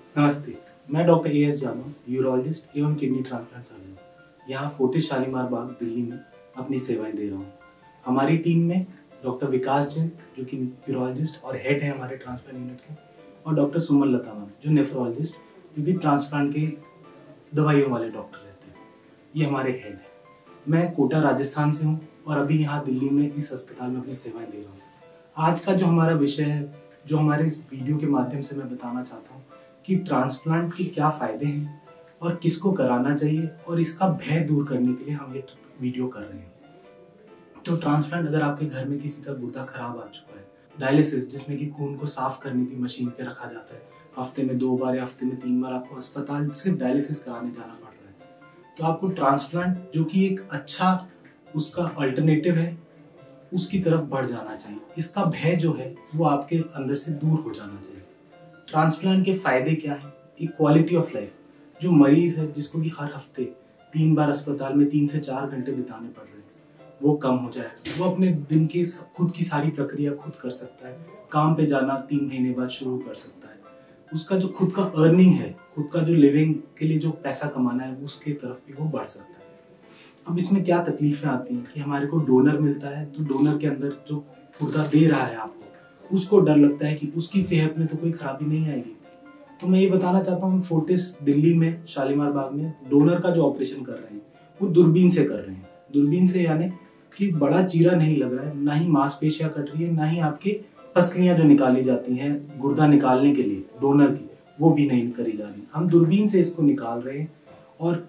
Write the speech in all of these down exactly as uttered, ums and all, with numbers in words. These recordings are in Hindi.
नमस्ते, मैं doctor A S Jadaun, urologist एवं किडनी ट्रांसप्लांट सर्जन यहाँ फोर्टिस शालीमार बाग दिल्ली में अपनी सेवाएं दे रहा हूँ। हमारी टीम में डॉक्टर विकास जैन जो कि यूरोलॉजिस्ट और हेड है हमारे ट्रांसप्लांट यूनिट के, और डॉक्टर सुमन लता मैम जो नेफ्रोलॉजिस्ट जो कि ट्रांसप्लांट के दवाइयों वाले डॉक्टर रहते हैं। ये हमारे हेड है। मैं कोटा राजस्थान से हूँ और अभी यहाँ दिल्ली में इस अस्पताल में अपनी सेवाएं दे रहा हूँ। आज का जो हमारा विषय है, जो हमारे इस वीडियो के माध्यम से मैं बताना चाहता हूँ कि ट्रांसप्लांट के क्या फायदे हैं और किसको कराना चाहिए, और इसका भय दूर करने के लिए हम ये वीडियो कर रहे हैं। तो ट्रांसप्लांट, अगर आपके घर में किसी का गुर्दा खराब आ चुका है, डायलिसिस जिसमें कि खून को साफ करने की मशीन पे रखा जाता है, हफ्ते में दो बार या हफ्ते में तीन बार आपको अस्पताल से डायलिसिस कराने जाना पड़ रहा है, तो आपको ट्रांसप्लांट जो कि एक अच्छा उसका अल्टरनेटिव है उसकी तरफ बढ़ जाना चाहिए। इसका भय जो है वो आपके अंदर से दूर हो जाना चाहिए। ट्रांसप्लांट के फायदे क्या हैं? एक क्वालिटी ऑफ लाइफ, जो मरीज है जिसको कि हर हफ्ते तीन बार अस्पताल में तीन से चार घंटे बिताने पड़ रहे हैं, वो कम हो जाएगा। वो अपने दिन की खुद की सारी प्रक्रिया खुद कर सकता है। काम पे जाना तीन महीने बाद शुरू कर सकता है। उसका जो खुद का अर्निंग है, खुद का जो लिविंग के लिए जो पैसा कमाना है, उसके तरफ भी वो बढ़ सकता है। अब इसमें क्या तकलीफें आती हैं कि हमारे को डोनर मिलता है, तो डोनर के अंदर जो गुर्दा दे रहा है आपको, उसको डर लगता है कि उसकी सेहत में तो कोई खराबी नहीं आएगी। तो मैं ये बताना चाहता हूँ, फोर्टिस दिल्ली में शालीमार बाग में डोनर का जो ऑपरेशन कर रहे हैं वो दूरबीन से कर रहे हैं। दूरबीन से यानी कि बड़ा चीरा नहीं लग रहा है, ना ही मांसपेशियां कट रही है, ना ही आपकी पसलियां जो निकाली जाती हैं गुर्दा निकालने के लिए डोनर की, वो भी नहीं करी जा रही। हम दूरबीन से इसको निकाल रहे हैं और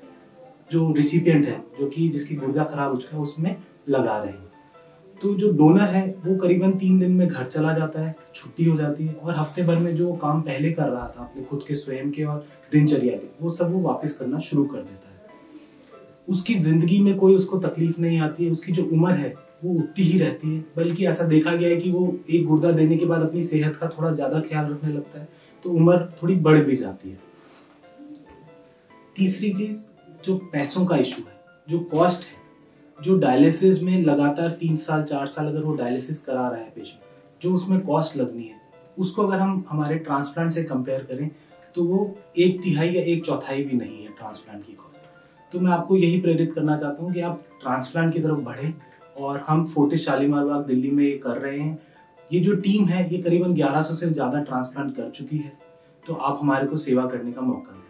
जो रिसिपियंट है, जो कि जिसकी गुर्दा खराब हो चुका है, उसमें लगा रहे हैं। तो जो डोनर है वो करीबन तीन दिन में घर चला जाता है, छुट्टी हो जाती है, और हफ्ते भर में जो काम पहले कर रहा था अपने खुद के स्वयं के और दिनचर्या के, वो सब वो वापस करना शुरू कर देता है। उसकी जिंदगी में कोई उसको तकलीफ नहीं आती है। उसकी जो उम्र है वो उतनी ही रहती है, बल्कि ऐसा देखा गया है कि वो एक गुर्दा देने के बाद अपनी सेहत का थोड़ा ज्यादा ख्याल रखने लगता है, तो उम्र थोड़ी बढ़ भी जाती है। तीसरी चीज, जो पैसों का इशू है, जो कॉस्ट है, जो डायलिसिस में लगातार तीन साल चार साल अगर वो डायलिसिस करा रहा है पेशेंट, जो उसमें कॉस्ट लगनी है, उसको अगर हम हमारे ट्रांसप्लांट से कंपेयर करें तो वो एक तिहाई या एक चौथाई भी नहीं है ट्रांसप्लांट की कॉस्ट। तो मैं आपको यही प्रेरित करना चाहता हूँ कि आप ट्रांसप्लांट की तरफ बढ़ें, और हम फोर्टिस शालीमार बाग दिल्ली में ये कर रहे हैं। ये जो टीम है ये करीबन ग्यारह सौ से ज्यादा ट्रांसप्लांट कर चुकी है, तो आप हमारे को सेवा करने का मौका दें।